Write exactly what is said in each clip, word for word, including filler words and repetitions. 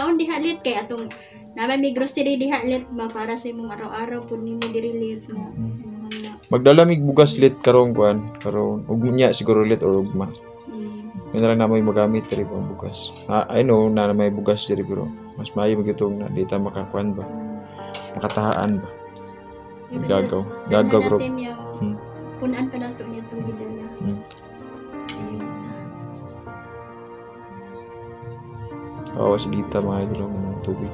Kaon diha lit kay atong naman may grocery diha lit ba para sa imong araw-araw pud nimo diri lit na. Magdala mig bugas lit karong kuan, karong ug nya siguro lit or ugma. May na lang na may magamit diri pang bugas. Ah, I know na may bugas diri pero mas maayo magitong na dita makakuan ba. Makatahaan ba. Gagaw. Gagaw bro. Hmm. Punan pa nato niya tong video niya. Hmm. Kawawa si Lita mga idol ng tubig.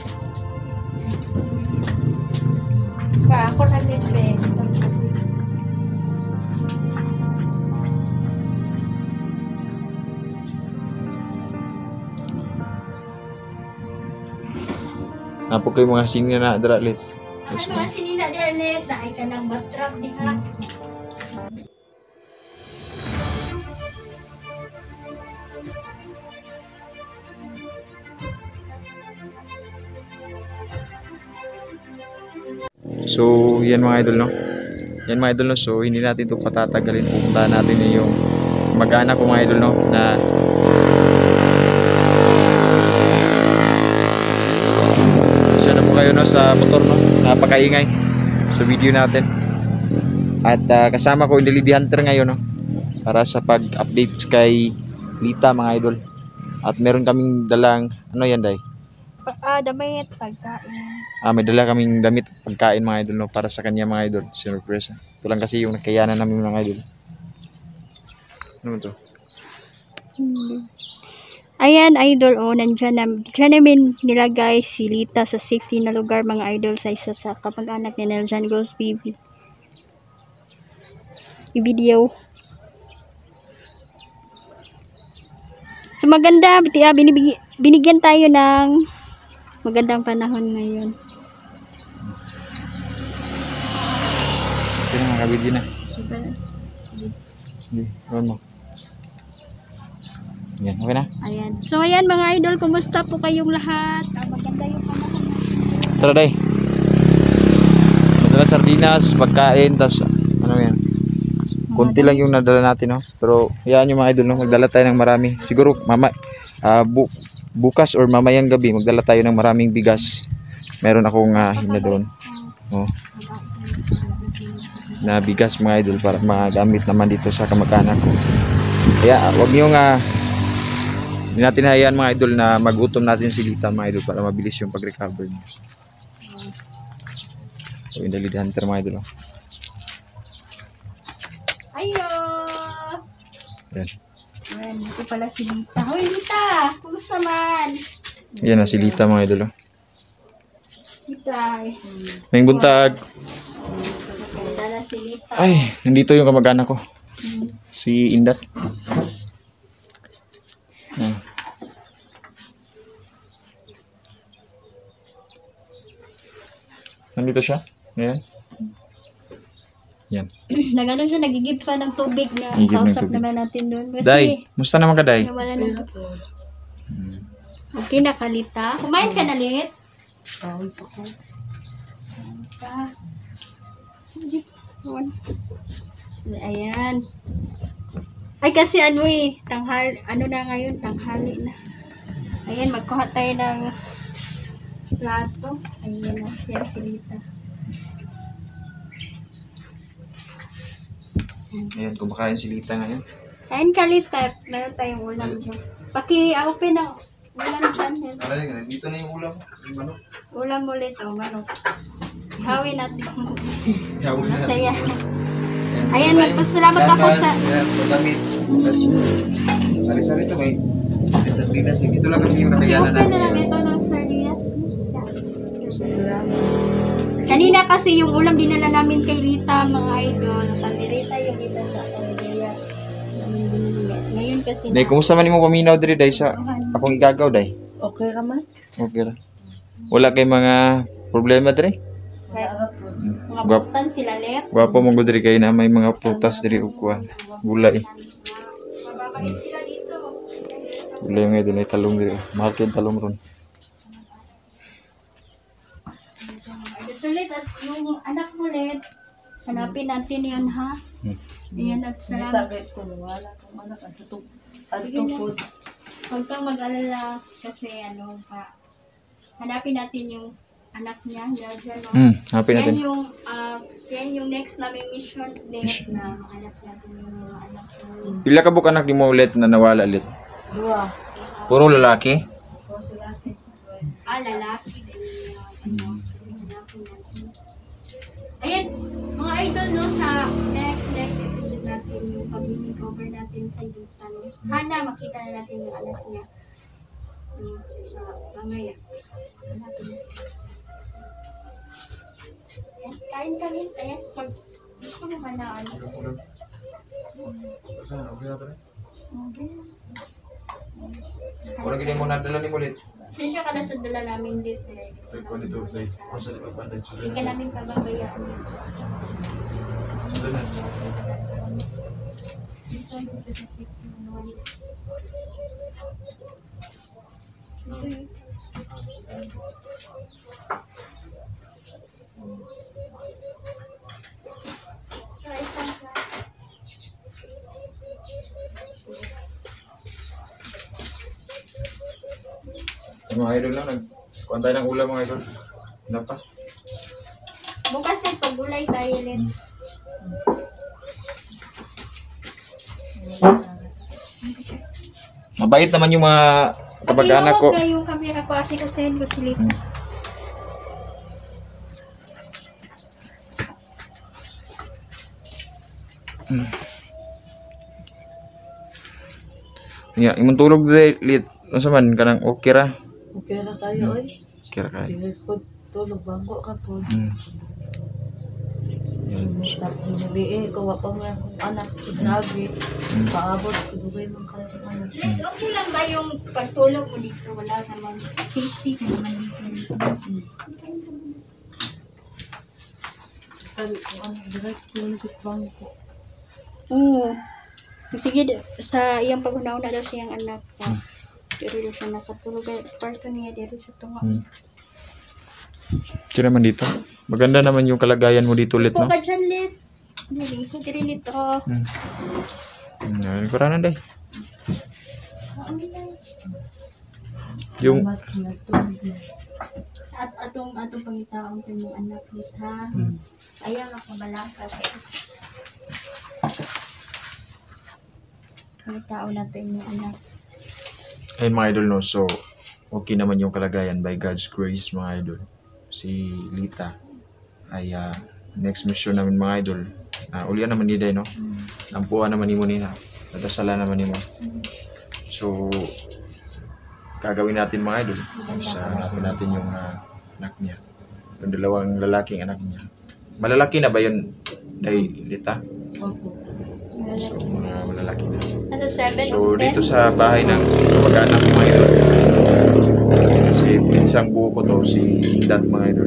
Pa ako na din be. Napo kay mga senior na dra lit. Ano mga sinina di alis na ay ka ng batrap diha. So, yan mga idol no. Yan mga idol no. So, hindi natin ito patatagalin. Pupuntahan natin yung mag-anak ko mga idol no na siya na po kayo no sa motor no. Napakaingay sa video natin. At uh, kasama ko yung Delivery Hunter ngayon no para sa pag-update kay Lita mga idol. At meron kaming dalang ano yan day? Ah, damit pagkain. Ah, may dala kaming damit pagkain mga idol no para sa kanya mga idol. Surprise. Ito lang kasi yung nakayanan namin mga idol. Ano to? Hmm. Ayan idol oh, nandiyan na, dyan namin nilagay si Lita sa safety na lugar mga idol sa isa sa kapag-anak ni Neljan Girls T V. I-video. So maganda, binibig, binigyan tayo ng magandang panahon ngayon. Sige na, kabidi na. Sige. Sige. Sige, gawin mo. Yan, okay na? Ayan. So ayan mga idol, kumusta po kayong lahat? Ah, maganda yung panahon. Tara day. Madala sardinas, pagkain, tas ano yan. Kunti lang yung nadala natin no. Pero yan yung mga idol no, magdala tayo ng marami. Siguro mama uh, bu bukas or mamayang gabi magdala tayo ng maraming bigas. Meron akong uh, hina doon. Oh. Na bigas mga idol para magamit naman dito sa kamag-anak ko. Kaya wag niyo nga hindi natin hayaan mga idol na magutom natin si Lita mga idol para mabilis yung pag-recover niya. So yung Delivery Hunter mga idol. Oh. Ayo. Yan. Ayan, ito pala si Lita. Hoy Lita, kumusta man? Yan na si Lita mga idol. Oh. Lita. Ngayong buntag. Dala si Lita. Ay, nandito yung kamag-anak ko. Hmm. Si Indat. Hmm. Nandito siya. Ayan. Yan. Nagano siya, nagigib pa ng tubig na Nagigib ng kausap tubig. naman natin doon. Kasi, Day, musta naman ka, Day? nawala na. Okay na ka, Lita. Kumain ka na, Lit? Kaon pa ko. Ah. Ayan. Ay kasi ano eh, tanghal, ano na ngayon, tanghali na. Ayan, magkuha tayo ng plato. Ayan na, yan si Lita. Ayan, kumakain si Lita ngayon. Kain ka, Lita. Meron tayong ulam dyan. Paki-open ang ulam dyan. Yan. Aray, nandito na yung ulam. Yung manok. Ulam ulit, oh, manok. Hawin natin. Yawin na. Masaya. Ayan, magpasalamat ako sa... Ayan, pagdamit. Tapos, sari-sari ito may sardinas. Dito lang kasi yung nakayanan Okay na lang namin. ito ng sardinas. Kanina kasi yung ulam dinala namin kay Lita, mga idol. Natalirita yung Lita sa pamilya. Namin binili. Ngayon kasi Day, kumusta man yung paminaw diri, Day? Sa akong igagaw, Day? Okay ka man? Okay lang. Wala kay mga problema diri? Kaya, Hmm. mga Guwap, putan sila, Let. guwapo mong diri kayo na may mga prutas diri ug kuan. Gulay. Mababait sila dito. Gulay nga dili talong diri. Mahal kay talong ron. Sulit at yung anak mo, Let. Hanapin natin yun, ha? Hmm. Ayan at salamat. Tablet ko, wala kang anak. Sa tug... At tupod. Huwag kang mag-alala kasi ano, pa, hanapin natin yung anak niya. Dyan, no? Hmm, hanapin Yan natin. yung, ah, yan yung next naming mission next na mahanap natin yung mga anak niya. Pila ka buk anak ni mo ulit na nawala ulit? Dua. Puro lalaki? O sila natin. Ah, lalaki. Then, uh, ano, hanapin natin. Ayan, mga idol, no, sa next, next episode natin, yung pag-cover natin kay Lita, no. Sana makita na natin yung anak niya. No, sa mamaya. Hanapin natin. Ayan, kain kami. Ayan, pag gusto mo ba na ano? Okay. Orang gini mo nadala ni mo ulit. Sinsya ka na sa dala namin dito. Eh. Hindi ka namin pababayaan. Dito, dito sa safety manual. Dito yun. Try some Mga idol lang, nagkuhan tayo ng ulam mga idol. Ano pa? bukas din paggulay tayo ulit. Mabait naman yung mga kabag-anak ko. Pag-iwag na yung camera ko kasi kasahin ko si Lita. Hmm. Ya, imong tulog dai lit. Unsa man kanang okay ra? Okay ra kayo oy. Kira kay. Tingay ko tulog bangko ka po. Hmm. Yan. Tapos niliin ko wa pa mo akong anak lagi. Paabot ko dugay man kayo sa anak. Lid, okay lang ba yung pagtulog mo dito? Wala naman. Safety ka naman dito. Sabi ko ano direct tulog bangko. Oo. Sige, sa iyang paghunauna daw siyang anak pa. Pero daw siya nakatulog. Parto niya dito sa tunga. Hmm. Kira man dito. Maganda naman yung kalagayan mo dito ulit, no? Ito ka dyan, Lid. Hindi ko diri nito. Hmm. Hmm, kuranan dai. Yung Mat na tulog. At atong atong pangitaon ko yung anak nito, ha. Hmm. Ayaw makabalangka. Pangitaon natin yung anak. Ayun mga idol, no? So, okay naman yung kalagayan by God's grace mga idol. Si Lita ay ah, next mission namin mga idol. Uh, ulian naman ni Day, no? Nampuan naman ni mo nina. Nadasala naman ni mo. So, gagawin natin mga idol. Sa hanapin natin yung ah, anak niya. Yung dalawang lalaking anak niya. Malalaki na ba yun, Day Lita? Opo. So, mga malalaki na. Ano, seven So, o ten? dito sa bahay ng kamag-anak ko mga idol. Kasi pinsang buo ko to, si Dat mga idol.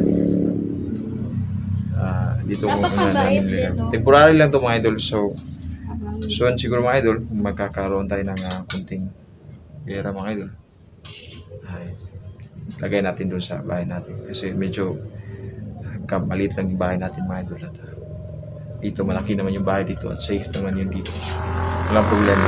Ah, dito ko Napakabait namin din, no? temporary lang to mga idol. So, Habang soon siguro mga idol, kung magkakaroon tayo ng uh, kunting pera mga idol. Ay, lagay natin doon sa bahay natin. Kasi medyo uh, maliit lang yung bahay natin mga idol. At, uh, dito malaki naman yung bahay dito at safe naman yun dito. Walang problema.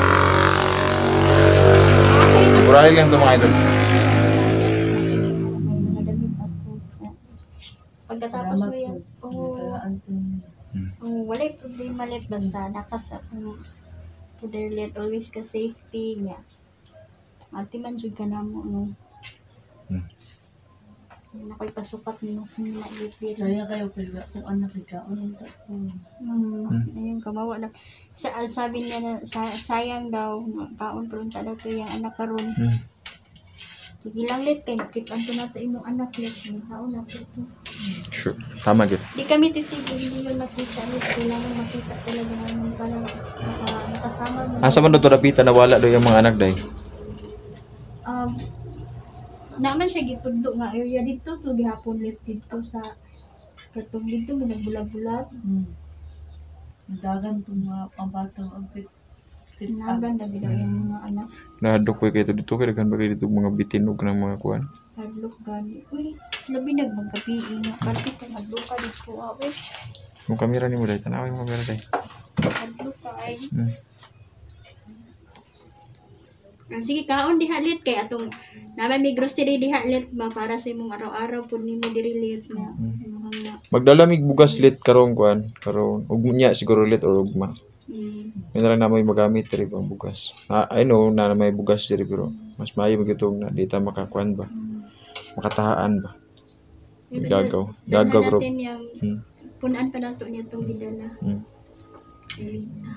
Temporary lang to mga idol. may mga damit ako. Pagkatapos mo yan, oo, Nagkaan po. oh, walay problema let basta nakas ako let always ka safety nga. Ati man jud ka na mo no. Hmm. Nakoy pasukat mo sila git Kaya kayo kayo kung anak ikaon ta po. Hmm. Ayun, kawawa na. Sa, sabi niya na sa, sayang daw, na kaon pronta daw to yung anak karon. Hmm. Sige lang let kay nakitaan to nato imong anak let yung kaon nato to. Sure. Tama gid. Di kami titigil, hindi yun makita let kailangan makita talaga namin para maka- makasama mo. Asa man do to napita nawala do yung mga anak day? Um, naman siya gitundo nga area dito to gihapon let dito sa katong dito mo nagbulag-bulag. Hmm. Dagan to mga pambatang ang pit. Pit Nagan na daw yung mga anak. Nahadok ko kayo dito kay daghan ba kayo dito mga bitinog ng mga kuan. Hadlok gani. Uy, labi nagmagabi nga. Kasi kung hadlok ka dito, awe. Yung kamera ni mo day tanawin mo kamera day. Hadlok ka ay. Hmm. Ah, sige, kaon diha lit kay atong naman may grocery diha lit ba para sa imong araw-araw pud nimo diri lit na. Imong na. Magdala mig bugas lit karong kuan, karon ug nya siguro lit or ugma. Mm. May na lang namoy magamit diri pang bugas. Ah, I know na may bugas diri pero mas maayo magitong na dita makakuan ba. Makatahaan ba. Gagaw. Gagaw bro. natin yung Hmm. punan pa nato niya itong bidala. Hmm. Elita.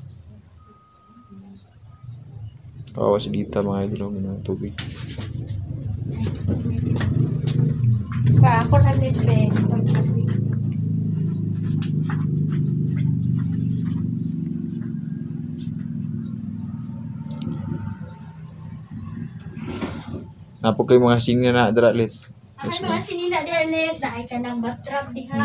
Kawawa si Dita mga idol ng tubig. Pa, ako na lit be. Napo kay mga senior na dira lit. Ang mga sinina diha lit, dahil ka ng batrap diha.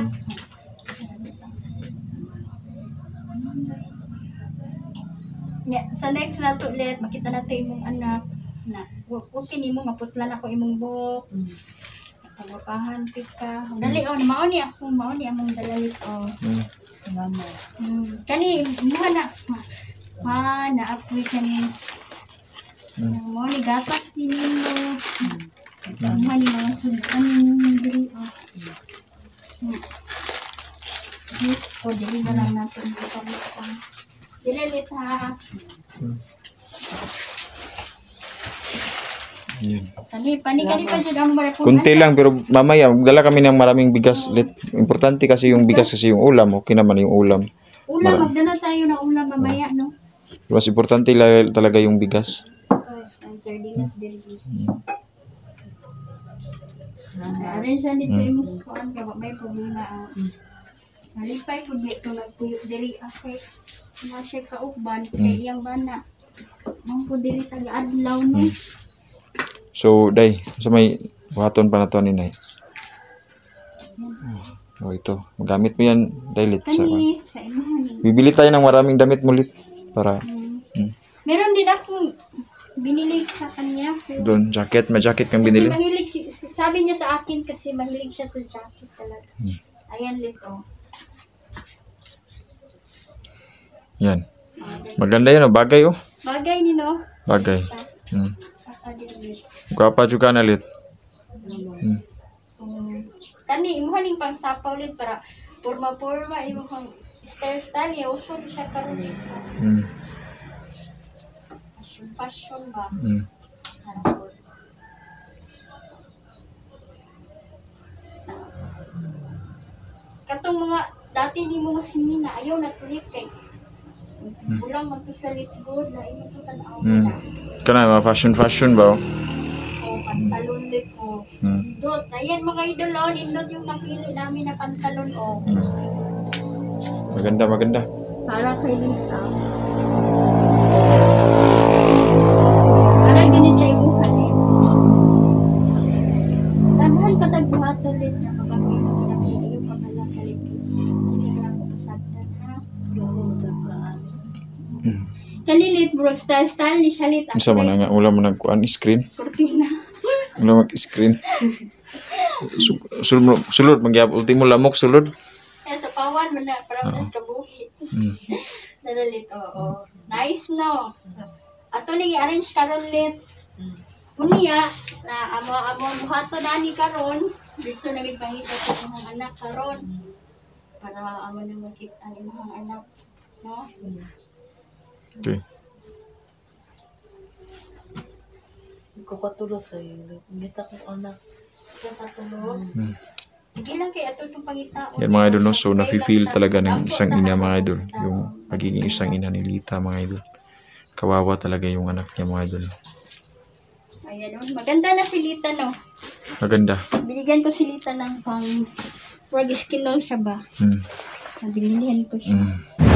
Yeah, sa next na to ulit, makita natin imong anak na okay nimo nga putlan ako imong buhok. Kabapahan pika. Dali on mao ni ako, mao ni among dalalit oh. Hmm. Mama. Hmm. Kani mo na ma na apoy kani. Hmm. Mo ni gatas ni nimo. Mo ni mga sudan diri oh. Hmm. Yes, o dili na lang natin ito. Dili ha. Yan. Kani pani-kani pa jud ang barapon. Kunti lang pero mamaya magdala kami ng maraming bigas lit. Importante kasi yung bigas kasi yung ulam, okay naman yung ulam. Ulam, magdala tayo ng ulam mamaya, no? Mas importante la- talaga yung bigas. Ang sardinas dili. Arin siya dito yung muskuan ka may problema ang. Nalipay pud dito nagpuyo diri okay. Na siya kaugban kay iyang bana. Mong pud diri taga-adlaw no. So, day, sa may buhaton pa na to ni Nay. Oh, ito. Magamit mo yan, day, lit. Sa, Kani sa imahan. bibili tayo ng maraming damit mo, lit. Para, Hmm. hmm. Meron din akong binili sa kanya. pero- doon, jacket, may jacket kang Kasi binili. mahilig, sabi niya sa akin kasi mahilig siya sa jacket talaga. Hmm. Ayan lito. Yan. Maganda yun, oh. Bagay, oh. Bagay ni no. Bagay. Hmm. Pakadilit. Gwapa juga na, lit. Hmm. Um, kani imo haning pangsapaw ulit para porma-porma imo kang style-style ya uso ni siya karon eh. Hmm. Fashion fashion ba? Hmm. Harapon. Katong mga dati ni mo sinina ayaw na tulit kay ulang magtusalit good na imo to tan-aw Hmm. na. Kana, mga fashion-fashion ba, oh. O pantalon lit o. Hmm. Dot, ayan mga idolon, indot yung napili namin na pantalon o. Maganda, maganda. Para kay Lita. Para gini sa imong kalit. Tandaan pa tagbuhat ulit niya kapag may mga pinapili yung pamalang kalit. Hindi ka lang kapasagdan ha. Hmm. Kalilit, bro, style-style ni Shalit. Isa man nga, wala mo nagkuhan, screen. Cortina. Wala mag-screen. Su- Sulod, sulod, magyab, ultimo lamok, sulod. Kaya sa pawan mo na, parang mas kabuhi. Hmm. Nalalit, oo. Nice, no? Ato nang i-arrange karon lit. Unya, na amo-amo ang buhato na ni karon. Dito na may pangita sa imong anak karon. Para amo na makita ang imong anak. No? Okay. Kakatulog kayo. Ngita ko anak. Kaya katulog. Hmm. Sige lang kay ato itong pangita. Yan mga idol, no? So nafe-feel talaga ng isang ina mga idol. Yung pagiging isang ina ni Lita mga idol. Kawawa talaga yung anak niya mga idol. Ayan, oh. Maganda na si Lita, no? Maganda. Binigyan ko si Lita ng pang... Wag skin lang siya ba? Hmm. Nabilihan ko siya. Hmm.